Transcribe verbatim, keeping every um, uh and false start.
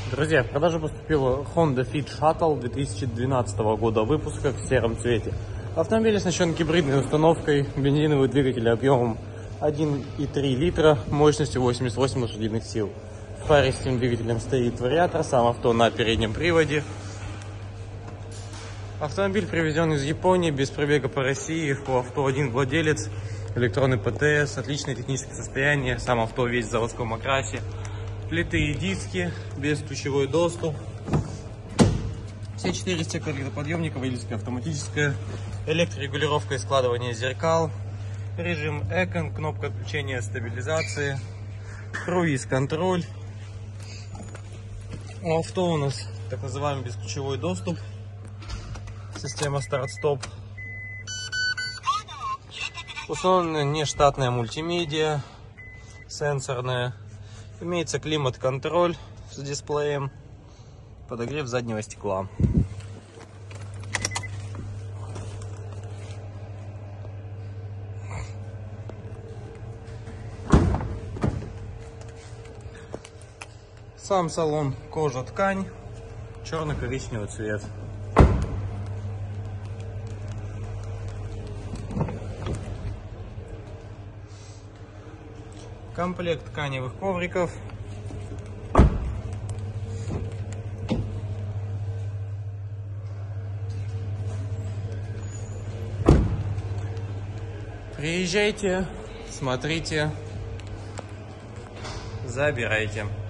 Друзья, в продажу поступила Honda Fit Shuttle две тысячи двенадцатого года выпуска в сером цвете. Автомобиль оснащен гибридной установкой, бензиновый двигатель объемом один и три литра, мощностью восемьдесят восемь лошадиных сил. В паре с этим двигателем стоит вариатор, сам авто на переднем приводе. Автомобиль привезен из Японии, без пробега по России, у авто один владелец, электронный ПТС, отличное техническое состояние, сам авто весь в заводском окрасе. Плиты и диски, бесключевой доступ. Все четыре стекла гидроподъемника, водительская, автоматическая, электрорегулировка и складывание зеркал, режим Эко, кнопка отключения стабилизации, круиз-контроль. У авто у нас так называемый бесключевой доступ, система старт-стоп. Установлена нештатная мультимедиа, сенсорная. Имеется климат-контроль с дисплеем, подогрев заднего стекла. Сам салон кожа-ткань, черно-коричневый цвет. Комплект тканевых ковриков. Приезжайте, смотрите, забирайте.